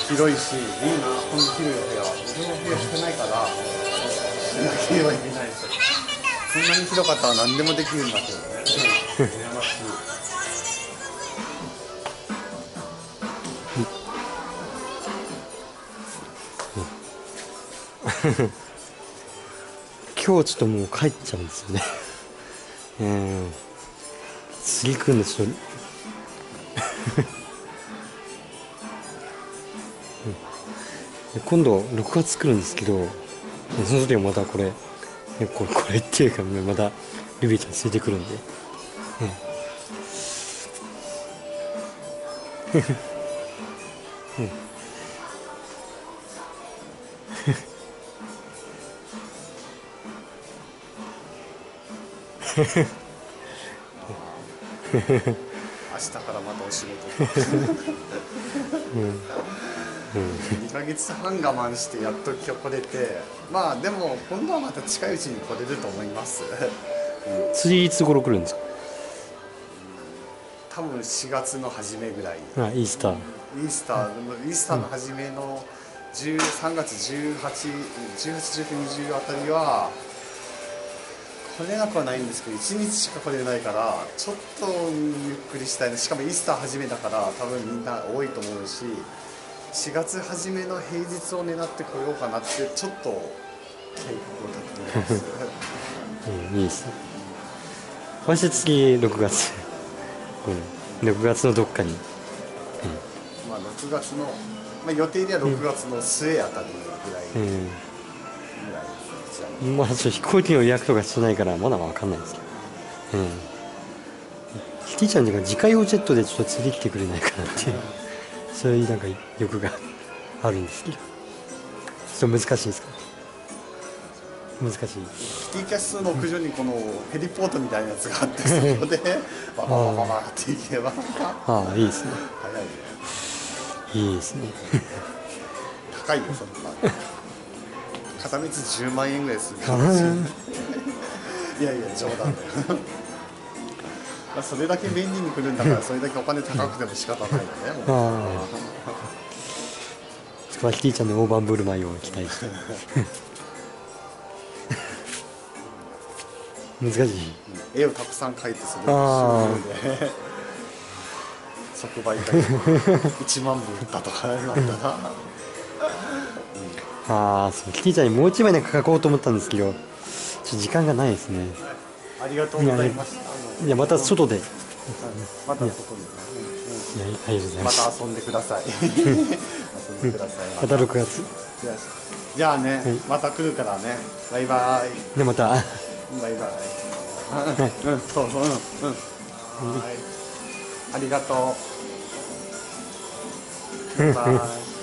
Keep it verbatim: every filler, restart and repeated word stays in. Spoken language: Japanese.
広いし、いいな、こんな広いお部屋。自分の部屋少ないから、しなければいけないですよ。こんなに広かったら何でもできるんだけどね。羨ましい。 今日ちょっともう帰っちゃうんですよね。うん。次来るんでちょっとうん、今度ろくがつ来るんですけど、その時はまたこれ、ね、これ、これっていうか、ね、またルビーちゃんついてくるんで、うんうん明日からまたお仕事にかげつはん我慢してやっと今日来れて、まあでも今度はまた近いうちに来れると思います。 次いつ頃来るんですか？ 多分しがつの初めぐらい。 あ、イースターイースター、イースターの初めのさんがつじゅうはち、じゅうはち、じゅうく、にじゅうあたりは来れなくはないんですけど、いちにちしか来れないからちょっとゆっくりしたいな。しかもイースター初めだから多分みんな多いと思うし、しがつ初めの平日を狙ってこようかなってちょっと計画を立てています。 うん、いいですね。私次ろくがつ、うん、ろくがつのどっかに、うん、 まあろくがつの、まあ、予定ではろくがつの末あたりぐらい、うん、ぐらいですね。 まあちょっと飛行機の予約とかしてないからまだわかんないですけど、うん、キティちゃんが自家用ジェットでちょっと連れてきてくれないかなっていうそういうなんか欲があるんですけど、ちょっと難しいですか？難しい。 キティキャスの屋上にこのヘリポートみたいなやつがあって、そこでバババババって行けばああ、いいですね。 早いね。 いいですね。 高いよそんな。片道じゅうまんえんぐらいするかもしれない。いやいや冗談だよ。それだけ便利に来るんだから、それだけお金高くても仕方ないよね。 ああ。そこはキティちゃんの大盤振る舞いを期待して。難しい。 絵をたくさん描いてそれをで即売会いちまんぶ売ったとかなったらああ、そう、キティちゃんにもう一枚なんか描こうと思ったんですけど、ちょっと時間がないですね。 ありがとうございます。 いや、また外で。 また外で。 いや、ありがとうございます。 また遊んでください。遊んでください。 またろくがつ。 じゃあね、また来るからね。バイバイ。 で、また。 バイバイ。うん、そうそう、うん、うん。はい。ありがとう。バイバイ。